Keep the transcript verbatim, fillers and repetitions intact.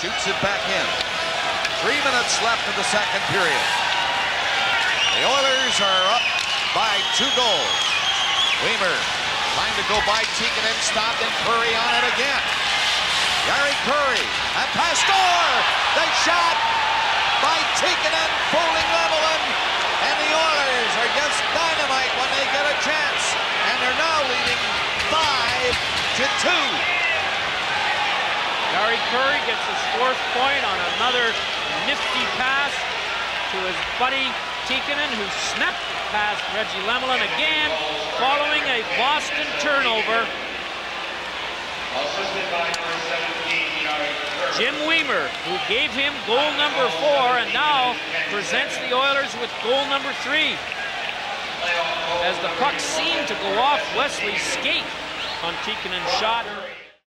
Shoots it back in. Three minutes left in the second period. The Oilers are up by two goals. Weimer trying to go by Tikkanen, stopped, and Kurri on it again. Jari Kurri, a pass, score! The shot by Tikkanen, fooling Lemelin, and the Oilers are just dynamite when they get a chance, and they're now leading five to two. Jari Kurri gets his fourth point on another nifty pass to his buddy Tikkanen, who snapped it past Reggie Lemelin again, following a Boston turnover. Jim Weimer, who gave him goal number four, and now presents the Oilers with goal number three. As the puck seemed to go off Wesley's skate on Tikkanen's shot.